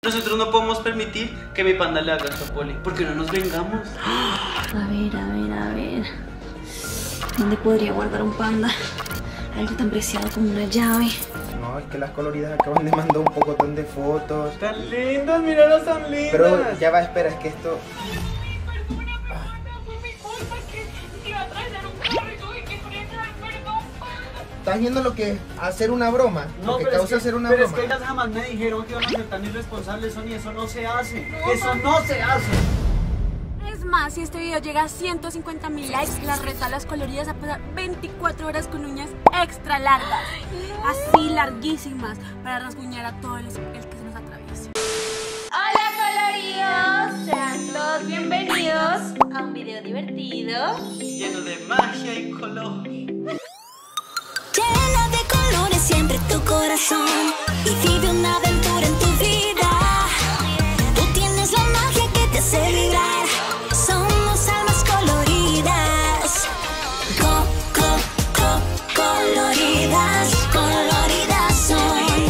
Nosotros no podemos permitir que mi panda le haga esto a Poli. ¿Por qué no nos vengamos? A ver. ¿Dónde podría guardar un panda? Algo tan preciado como una llave. No, es que las coloridas acaban de mandar un pocotón de fotos. Tan lindas, míralas tan lindas. Pero ya va, espera, es que esto... ¿Estás viendo lo que es hacer una broma? No, lo que pero causa es que, hacer una pero broma. es que ellas jamás me dijeron que iban a ser tan irresponsables, Sonia, eso no se hace. Eso no se hace. Es más, si este video llega a 150.000 likes, las reto a las coloridas a pasar 24 horas con uñas extra largas, así larguísimas, para rasguñar a todo el que se nos atraviese. Hola coloridos, sean todos bienvenidos a un video divertido, Lleno de magia y color. Llena de colores siempre tu corazón y vive una aventura en tu vida. Tú tienes la magia que te hace vibrar. Somos almas coloridas. Coloridas, coloridas son.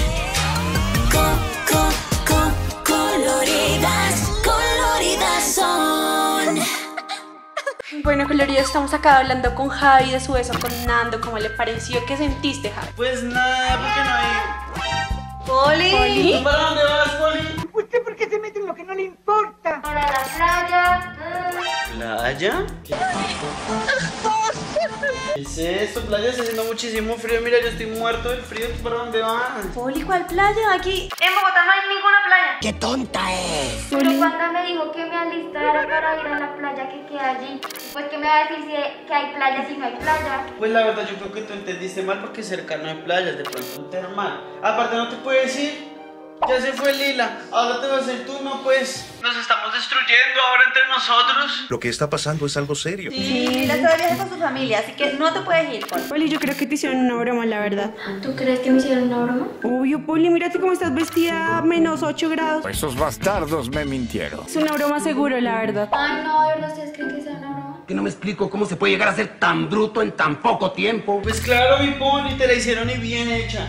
Coloridas son. Bueno, coloridos, estamos acá hablando con Javi de su beso con Nando. ¿Cómo le pareció? ¿Qué sentiste, Javi? Pues nada, porque no hay... ¿Poli? ¿Tú para dónde vas, Poli? ¿Usted por qué se mete en lo que no le importa? para la playa. ¿Playa? ¿Qué es esto? Playa, está haciendo muchísimo frío. Mira, yo estoy muerto del frío. ¿Tú para dónde vas? Poli, ¿cuál playa? Aquí. En Bogotá no hay ninguna playa. ¡Qué tonta es! Pero Panda me dijo que me alistara para ir a la playa que queda allí. Pues que me va a decir que hay playa si no hay playa. Pues la verdad yo creo que tú entendiste mal porque cerca no hay playas, de pronto un termal. Aparte no te puedes ir, ya se fue Lila, ahora te vas a ir tú, no pues. Nos estamos destruyendo ahora entre nosotros. Lo que está pasando es algo serio. Sí, la de viaje con su familia, así que no te puedes ir, Poli. Poli, yo creo que te hicieron una broma, la verdad. ¿Tú crees que me hicieron una broma? Obvio, Poli, mírate cómo estás vestida a menos 8 grados. Esos bastardos me mintieron. Es una broma seguro, la verdad. Ay, no, de verdad, ¿ustedes creen que sea una broma? Que no me explico cómo se puede llegar a ser tan bruto en tan poco tiempo. Pues claro, mi Poli, te la hicieron y bien hecha.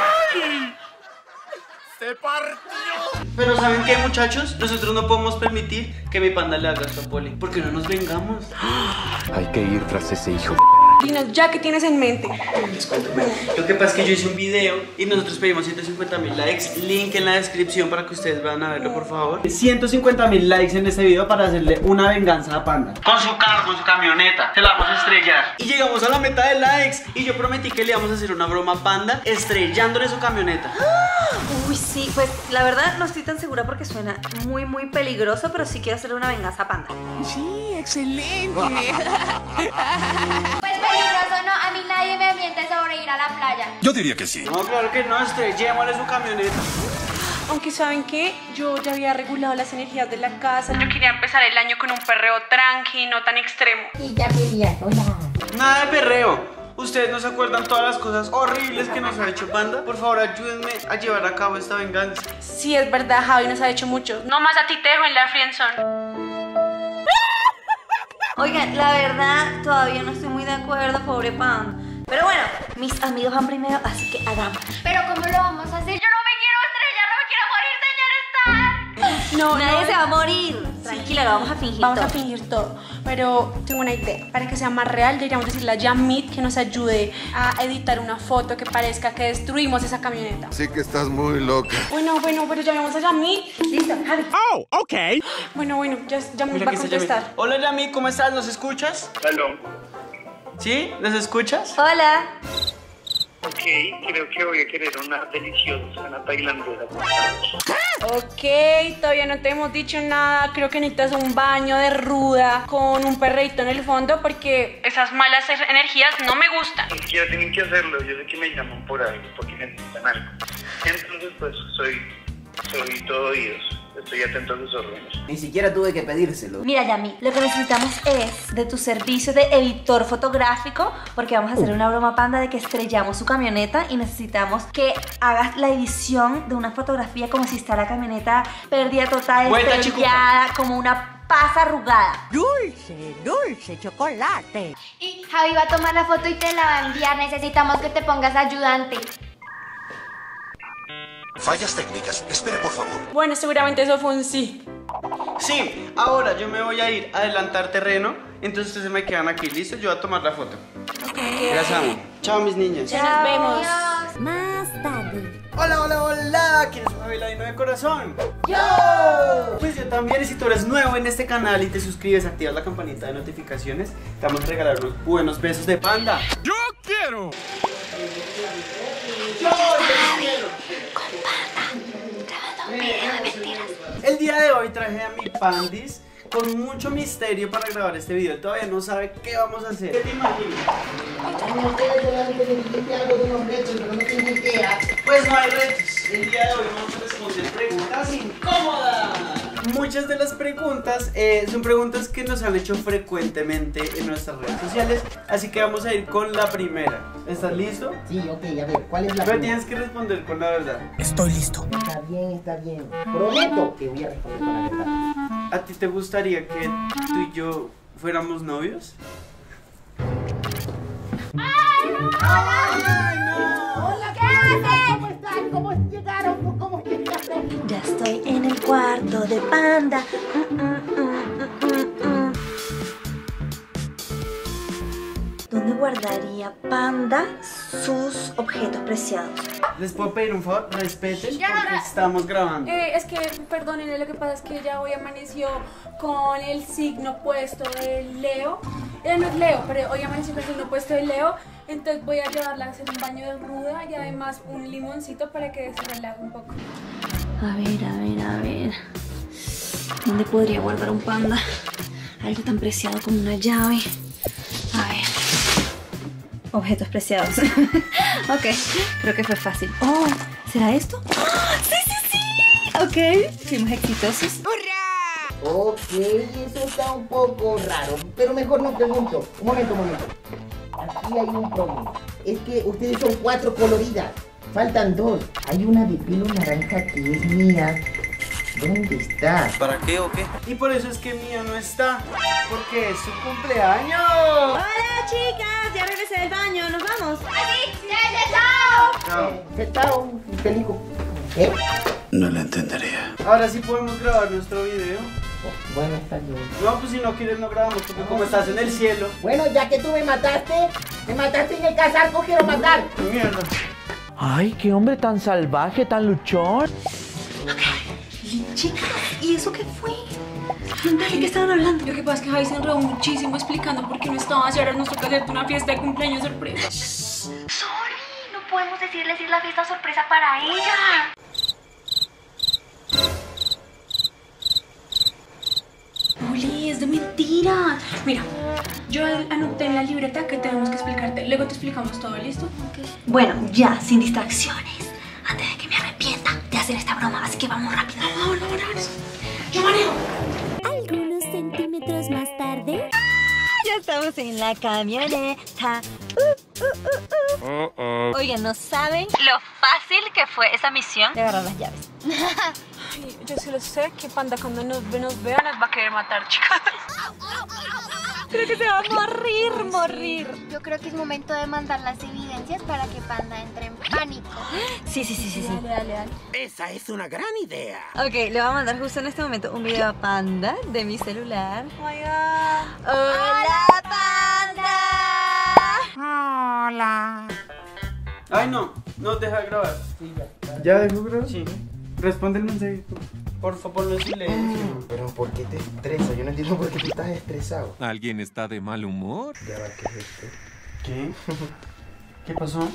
¡Se partió! Pero ¿saben qué, muchachos? Nosotros no podemos permitir que mi panda le haga esto a Poli. ¿Por qué no nos vengamos? Hay que ir tras ese hijo. Dinos ya, ¿qué tienes en mente? Lo que pasa es que yo hice un video y nosotros pedimos 150.000 likes. Link en la descripción para que ustedes vayan a verlo, por favor. 150.000 likes en este video para hacerle una venganza a Panda. Con su carro, con su camioneta. Se la vamos a estrellar. Y llegamos a la meta de likes. Y yo prometí que le íbamos a hacer una broma a Panda estrellándole su camioneta. Uy, sí, pues la verdad no estoy tan segura porque suena muy peligroso, pero sí quiero hacerle una venganza a Panda. Sí, excelente. Pues peligroso no, a mí nadie me miente sobre ir a la playa. Yo diría que sí. No, claro que no, estrellémosle su camioneta. Aunque ¿saben qué? Yo ya había regulado las energías de la casa. Yo quería empezar el año con un perreo tranqui, no tan extremo. Y ya quería sola. Nada de perreo. ¿Ustedes no se acuerdan todas las cosas horribles que nos ha hecho Panda? Por favor, ayúdenme a llevar a cabo esta venganza. Sí, es verdad, Javi nos ha hecho mucho. No más a ti te dejo en la friendzone. Oigan, la verdad todavía no estoy muy de acuerdo, pobre Panda. Pero bueno, mis amigos van primero, así que hagamos. Pero ¿cómo lo vamos a hacer? Yo no me quiero estrellar, no me quiero morir, señor Star. No, Nadie se va a morir. Tranquila, lo vamos a fingir Vamos todo. a fingir todo, pero tengo una idea. Para que sea más real, deberíamos decirle a Yamit que nos ayude a editar una foto que parezca que destruimos esa camioneta. Sí que estás muy loca. Bueno, pero llamemos a Yamit. Listo, Javi. Oh, ok. Bueno, ya Yamit Mira va a que se contestar. llame. Hola Yami, ¿cómo estás? ¿Nos escuchas? Aló. ¿Sí? ¿Nos escuchas? Hola. Ok, creo que voy a querer una deliciosa cena tailandesa. Ok, todavía no te hemos dicho nada. Creo que necesitas un baño de ruda con un perreíto en el fondo porque esas malas energías no me gustan. Ni siquiera tienen que hacerlo, yo sé que me llaman por algo, porque necesitan algo. Entonces, pues, soy todo oídos. Estoy atento a sus órdenes. Ni siquiera tuve que pedírselo. Mira, Yami, lo que necesitamos es de tu servicio de editor fotográfico, porque vamos a hacer una broma Panda de que estrellamos su camioneta y necesitamos que hagas la edición de una fotografía como si está la camioneta perdida total, Vuelta, estrellada, como una pasa arrugada. Dulce chocolate. Y Javi va a tomar la foto y te la va a enviar. Necesitamos que te pongas ayudante. Fallas técnicas. Espere, por favor. Bueno, seguramente eso fue un sí. Sí, ahora yo me voy a ir a adelantar terreno. Entonces ustedes se me quedan aquí, ¿listo? Yo voy a tomar la foto. Las amo. Chao, mis niñas. Ya nos vemos. Más tarde. Hola, hola, hola. ¿Quién es un Javiladino de corazón? ¡Yo! Pues yo también. Y si tú eres nuevo en este canal y te suscribes, activas la campanita de notificaciones, te vamos a regalar unos buenos besos de panda. ¡Yo quiero! ¡Yo quiero! El día de hoy traje a mi pandis con mucho misterio para grabar este video. Él todavía no sabe qué vamos a hacer. ¿Qué te imaginas? Pues no hay retos. El día de hoy vamos a responder preguntas incómodas. Muchas de las preguntas son preguntas que nos han hecho frecuentemente en nuestras redes sociales. Así que vamos a ir con la primera. ¿Estás listo? Sí, ok, a ver, ¿cuál es la Pero pregunta? tienes que responder con la verdad. Estoy listo. Está bien, está bien. Prometo que voy a responder con la verdad. ¿A ti te gustaría que tú y yo fuéramos novios? ¿Cómo llegaron? ¿Cómo llegaron? Ya estoy en el cuarto de Panda. ¿Dónde guardaría Panda sus objetos preciados? ¿Les puedo pedir un favor? Respeten Ya, porque ya. estamos grabando. Es que, perdónenle, lo que pasa es que ya hoy amaneció con el signo puesto de Leo. Ella no es Leo, pero hoy amaneció con el signo puesto de Leo. Entonces voy a llevarla a hacer un baño de ruda y además un limoncito para que se relaje un poco. A ver. ¿Dónde podría guardar un panda? Algo tan preciado como una llave. A ver. Objetos preciados. Ok, creo que fue fácil. Oh, ¿será esto? ¡Ah! ¡Sí! Ok, fuimos exitosos. Ok, eso está un poco raro, pero mejor no pregunto. Un momento. Aquí hay un problema. Es que ustedes son 4 coloridas. Faltan 2. Hay una de pelo naranja que es mía. ¿Dónde está? ¿Para qué o qué? Y por eso es que Mía no está, porque es su cumpleaños. Hola chicas, ya regresé del baño, ¿nos vamos? Chao. Chao, peligro. ¿Eh? No lo entenderé. Ahora sí podemos grabar nuestro video. Bueno, está bien. No, pues si no quieres no grabamos, porque como estás en el cielo. Bueno, ya que tú me mataste en el casarco, quiero matar. Mierda. Ay, qué hombre tan salvaje, tan luchón. Chicas, ¿y eso qué fue? ¿De qué estaban hablando? Lo que pasa es que Javi se enredó muchísimo explicando por qué no estabas y ahora nos toca hacerte una fiesta de cumpleaños sorpresa. Sorry, no podemos decirles ir la fiesta sorpresa para ella. Oli, es de mentira. Mira, yo anoté en la libreta que tenemos que explicarte. Luego te explicamos todo, ¿listo? Bueno, ya, sin distracciones. Antes de que me arrepienta de hacer esta broma, así que vamos rápido. Vámonos. Yo manejo. Algunos centímetros más tarde. Ya estamos en la camioneta. Oigan, ¿no saben lo fácil que fue esa misión de agarrar las llaves? Ay, yo sí lo sé, que Panda cuando nos vea nos va a querer matar, chicas. Creo que se va a morir. Yo creo que es momento de mandar las evidencias para que Panda entre en pánico. Sí. Dale. Esa es una gran idea. Ok, le voy a mandar justo en este momento un video a Panda de mi celular. Oh my God. ¡Hola, Panda! Hola. Ay, no deja de grabar. Sí, ya. ¿Ya dejó grabar? Sí. Responde el mensaje. Por favor, ponlo en silencio. Pero ¿por qué te estresas? Yo no entiendo por qué tú estás estresado. ¿Alguien está de mal humor? Ya va, ¿qué es esto? ¿Qué? ¿Qué pasó?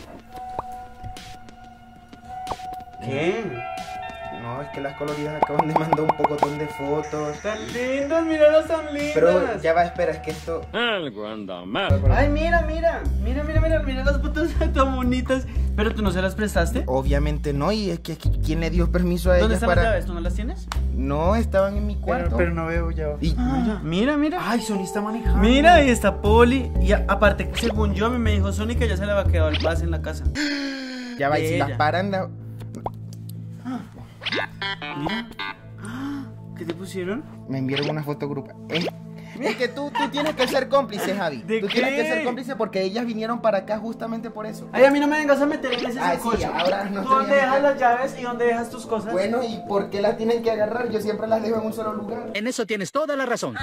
¿Qué? No, es que las coloridas acaban de mandar un pocotón de fotos. Tan lindas, míralas tan lindas. Pero ya va, espera, es que esto... Algo anda mal. Ay, mira las fotos tan bonitas. Pero tú no se las prestaste. Obviamente no, y es que ¿quién le dio permiso a ¿Dónde ellas están para...? las llaves? ¿Tú no las tienes? No, estaban en mi cuarto. Pero no veo ya. Y... Mira. Ay, Sony está manejando. Mira, ahí está Poli. Y aparte, según yo, a mí me dijo Sony que ya se le había quedado el pase en la casa. Ya va, y si De las ella. paran... Mira. ¿Qué te pusieron? Me enviaron una foto grupa. Es que tú tienes que ser cómplice, Javi. ¿De Tú qué? tienes que ser cómplice porque ellas vinieron para acá justamente por eso. Ay, a mí no me vengas a meter en ese Ah, sí, sancocho. ahora no ¿Tú te dónde voy a dejas meter. las llaves y dónde dejas tus cosas? Bueno, ¿y por qué las tienen que agarrar? Yo siempre las dejo en un solo lugar. En eso tienes toda la razón.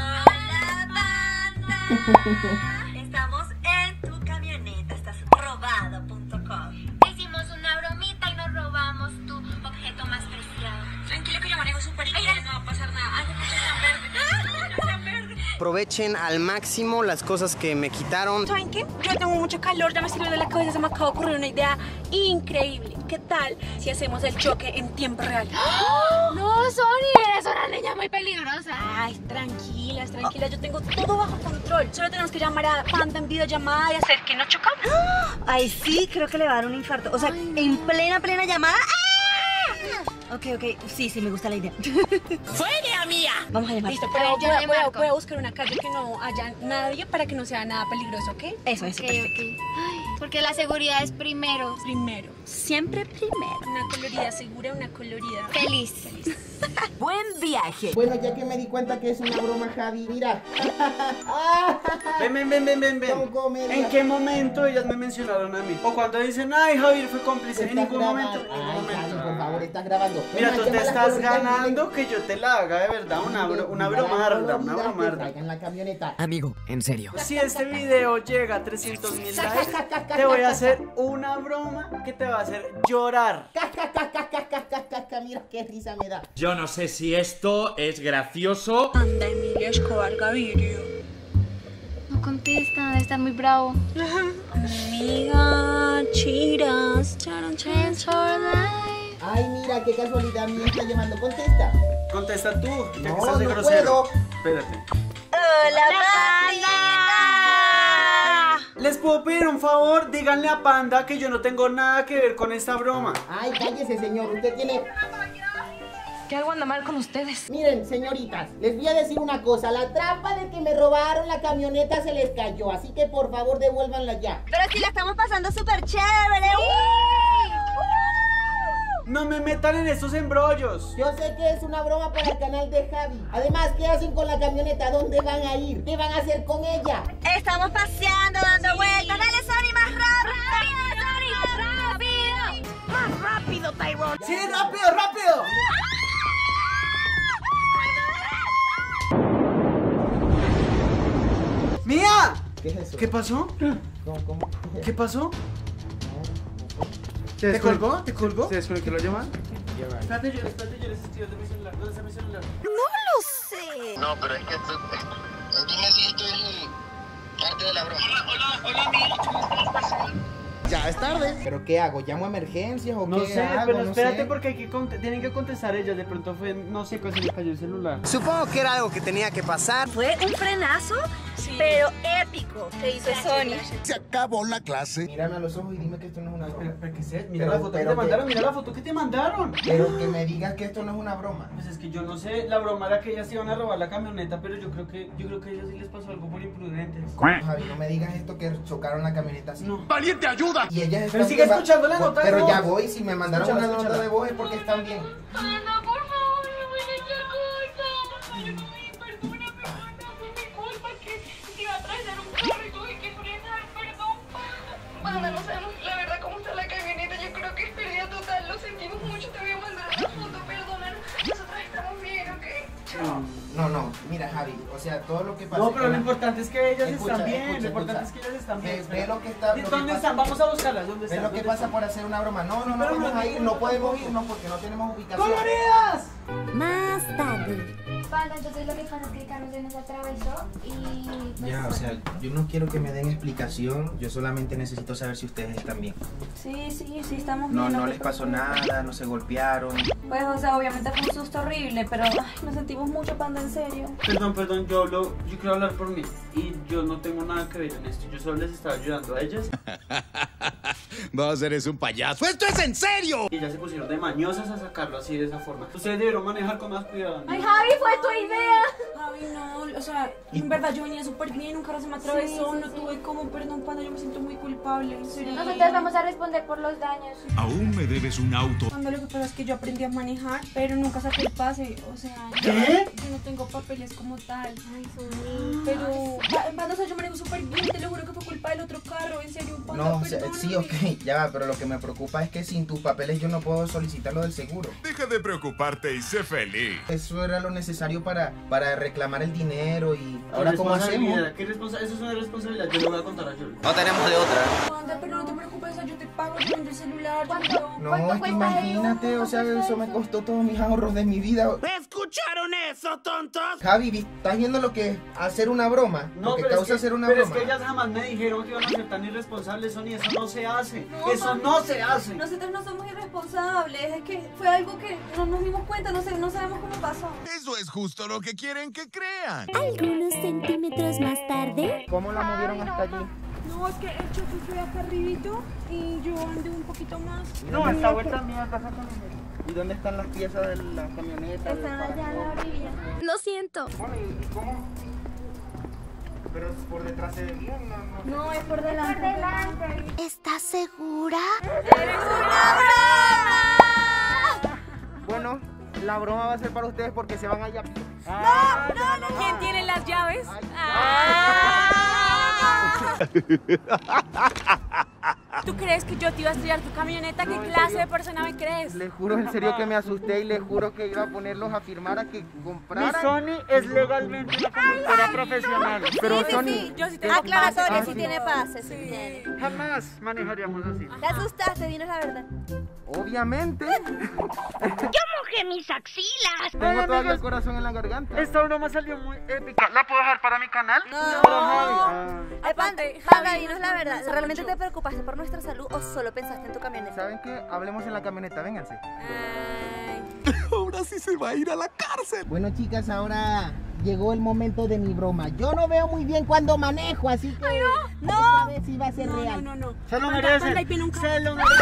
Estamos en tu camioneta, estás robado.com. Hicimos una bromita y nos robamos tu objeto más preciado. Tranquilo que yo manejo súper bien, no va a pasar nada. Ay, está verde. Aprovechen al máximo las cosas que me quitaron. ¿Saben qué? Yo tengo mucho calor, ya me sirve de la cabeza, se me acaba de ocurrir una idea increíble. ¿Qué tal si hacemos el choque en tiempo real? No, Sony, eres una niña muy peligrosa. Ay, tranquilas, yo tengo todo bajo control. Solo tenemos que llamar a Panda en videollamada y hacer que no chocamos. Ay, sí, creo que le va a dar un infarto. O sea, en plena llamada. ¡Ah! Ok, sí, me gusta la idea. ¡Fuera mía! Vamos a llamar. Listo, A ver, pero yo le marco. voy a buscar una calle que no haya nadie para que no sea nada peligroso, ¿ok? Eso, Ok, perfecto. ok. Ay, porque la seguridad es primero. Primero. Siempre primero. Una colorida segura, una colorida Feliz. Buen viaje. Bueno, ya que me di cuenta que es una broma, Javi, mira. Ven. Son comedia. ¿En qué momento ellas me mencionaron a mí? O cuando dicen, ay, Javier fue cómplice. En Estás ningún momento. grabando. En ningún Ay, Javi, momento. por favor, estás grabando. Mira, Es tú más, te llama a las estás coloridas, ganando que yo te la haga de verdad, una bromarda, una Que bromarda. traigan la camioneta. Amigo, en serio. Si este video llega a 300,000 likes, te voy a hacer una broma que te va a hacer llorar. Mira qué risa me da. Yo no sé si esto es gracioso. Anda, Emilio Escobar Gavirio. No contesta, debe estar muy bravo. Amiga, chiras, charan, Friends for life. Ay, mira qué casualidad, me está llamando. Contesta. Contesta tú, ya que No, estás de no grosero. puedo. Espérate. ¡Hola, Panda! ¿Les puedo pedir un favor? Díganle a Panda que yo no tengo nada que ver con esta broma. Ay, cállese, señor. Usted tiene... ¿Qué algo anda mal con ustedes? Miren, señoritas, les voy a decir una cosa. La trampa de que me robaron la camioneta se les cayó. Así que, por favor, devuélvanla ya. Pero si la estamos pasando súper chévere. No me metan en estos embrollos. Yo sé que es una broma para el canal de Javi. Además, ¿qué hacen con la camioneta? ¿Dónde van a ir? ¿Qué van a hacer con ella? Estamos paseando, dando vueltas. Dale, Sony, más rápido. ¡Rápido! Más rápido, Tyrone. ¡Sí, rápido! ¡Mía! ¿Qué es eso? ¿Qué pasó? ¿Cómo? ¿Qué pasó? ¿Te ¿Te colgó? ¿Te colgó? ¿Se desconectó la llamada? Espérate, yo les escribo de mi celular. ¿Dónde está mi celular? No lo sé. No, pero es que dime si esto es parte de la broma. Hola, amigo. Ya es tarde. ¿Pero qué hago? ¿Llamo a emergencias o No qué sé, hago? pero No espérate sé. porque tienen que contestar ellas. De pronto fue, no sé, que se me cayó el celular. Supongo que era algo que tenía que pasar. Fue un frenazo, pero épico que hizo Sony. Se acabó la clase. Mírame a los ojos y dime que esto no es una broma. ¿Pero qué sé? Mira Pero- la foto que pero te que- mandaron, mira la foto que te mandaron. Pero que me digas que esto no es una broma. Pues es que yo no sé, la broma era que ellas iban a robar la camioneta, pero yo creo que a ellos sí les pasó algo por imprudentes. Javi, no me digas esto que chocaron la camioneta así. No. ¡Valiente, ayuda! Y ellas Pero están sigue bien- escuchando la nota de Pero voz. ya voy, si me mandaron Escúchala, una nota escúchala. de voz es porque están bien. Ana, por favor, no me digas cosas. Ayúdame, perdóname, Ana, fue mi culpa que te iba a traer un carro y tuve que frenar, perdón. Ana, no sabemos la verdad cómo está la camioneta, yo creo que es pérdida total, lo sentimos mucho, te voy a mandar una foto, perdónanos. Nosotros estamos bien, ¿ok? No, mira Javi, o sea, todo lo que pasa. No, pero lo importante es que ellas Escucha, están bien, escucha, lo importante escucha. es que ellas están bien. Ve lo que está. lo que ¿Dónde pasa- están? Vamos a buscarlas, ¿dónde Ve están? lo que ¿Dónde pasa están? por hacer una broma. No, Pero vamos no a ir, digo, no no podemos tampoco. irnos porque no tenemos ubicación. ¡Coloridas! Más tarde. Panda, entonces lo que pasa es que el carro se nos atravesó y... pues, Ya, o sea, yo no quiero que me den explicación, yo solamente necesito saber si ustedes están bien. Sí, estamos No, bien. no les pasó nada, no se golpearon. Pues, o sea, obviamente fue un susto horrible, pero ay, nos sentimos mucho, Panda, en serio. Perdón, yo quiero hablar por mí. Y yo no tengo nada que ver en esto. Yo solo les estaba ayudando a ellas. Vos eres un payaso. ¡Esto es en serio! Y ellas se pusieron de mañosas a sacarlo así de esa forma. Ustedes debieron manejar con más cuidado. ¿no? Ay, Javi, fue tu idea. Javi, Ay, no, o sea, en verdad yo venía súper bien, un carro se me atravesó, no tuve como, perdón, Panda, yo me siento muy culpable, en serio. Nosotros vamos a responder por los daños. Aún me debes un auto. Panda, lo que pasa es que yo aprendí a manejar, pero nunca saqué el pase, o sea, ¿Qué? Yo no tengo papeles como tal. Ay, Suni. Pero, Panda, o sea, yo manejo súper bien, te lo juro que fue culpa del otro carro, en serio, Panda, No, perdóname. sí, ok, ya va, pero lo que me preocupa es que sin tus papeles yo no puedo solicitar lo del seguro. Deja de preocuparte y sé feliz. Eso era lo necesario para reclamar el dinero y ahora cómo hacemos. Eso es una responsabilidad, yo lo voy a contar a Yoli. No tenemos de otra. Panda, pero no te preocupes, o sea, yo te pago, yo vendo el celular, No, es que imagínate, o sea, eso me costó todos mis ahorros de mi vida. ¿Escucharon eso, tontos? Javi, ¿estás viendo lo que es hacer una broma? No, lo que pero causa es que, hacer una pero broma. es que ellas jamás me dijeron que iban a ser tan irresponsables, Sony, eso no se hace. No, Eso Panda, no se hace. Nosotros no somos irresponsables, es que fue algo que no nos dimos cuenta, no sabemos cómo pasó. Eso es justo lo que quieren que crean. Algunos centímetros más tarde. ¿Cómo la movieron hasta allí? No, es que el choque fue acá arribito y yo andé un poquito más. No, esta vuelta mía casa con el... ¿Y dónde están las piezas de la camioneta? Están allá en la orilla. Lo siento. Bueno, ¿y cómo? Pero por detrás se ve bien, no. No, es por delante. Por delante. ¿Estás segura? ¡Eres una broma! Bueno, la broma va a ser para ustedes porque se van allá. ¿Quién tiene las llaves? ¿Tú crees que yo te iba a estrellar tu camioneta? ¿Qué clase de persona me crees? Le juro en serio que me asusté y le juro que iba a ponerlos a firmar a que Mi compraran. Sony es legalmente una conductora profesional. Pero Sí, Sony, sí, yo sí tengo Aclaratorio, Ah, si sí. tiene pase, si tiene. Jamás manejaríamos así. Te asustaste, dinos la verdad. obviamente, Mojé mis axilas. tengo todavía el corazón en la garganta. Esta broma salió muy épica. ¿La puedo dejar para mi canal? No. Para Javi. Ay, Panda, dinos la verdad. ¿Realmente te preocupaste por nuestra salud o solo pensaste en tu camioneta? ¿Saben qué? Hablemos en la camioneta, vénganse. Ahora sí se va a ir a la cárcel. Bueno, chicas, ahora llegó el momento de mi broma. Yo no veo muy bien cuando manejo, así que esta vez sí va a ser real. No. Se lo Panda, merece. Panda, ahí viene un carro. Se lo merece.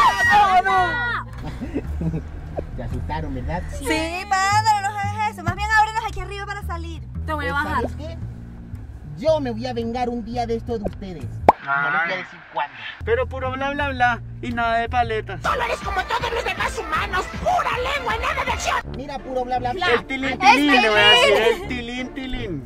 Se asustaron, ¿verdad? Sí, Panda, no nos hagas eso. Más bien ábrenos aquí arriba para salir. Te voy a bajar. ¿Sabes qué? Yo me voy a vengar un día de esto de ustedes. No les voy a decir cuándo. Pero puro bla bla bla y nada de paletas. Mira, puro bla bla bla. El tilín tilín, le voy a decir. El tilín tilín.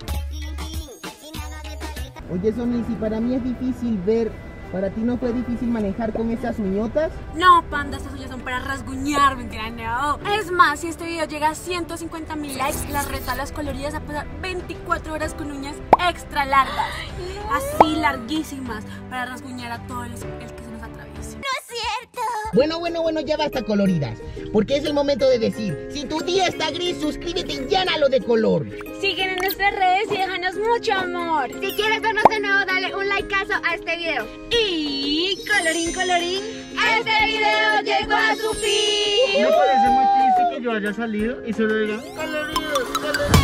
Oye, Sony, si para mí es difícil ver, ¿para ti no fue difícil manejar con esas uñotas? No, Panda, estas uñas son para rasguñar, mentira, no. Es más, si este video llega a 150.000 likes, las retalas coloridas a pasar 24 horas con uñas extra largas. Así larguísimas, para rasguñar a todo el que se nos atraviese. No es cierto. Bueno, ya basta coloridas. Porque es el momento de decir, si tu día está gris, suscríbete y llénalo de color. Síguenos en nuestras redes y déjanos mucho amor. Si quieres vernos de nuevo, dale un likeazo a este video. Y colorín, colorín, Este video llegó a su fin. Me parece muy triste que yo haya salido y solo diga coloridos, coloridos.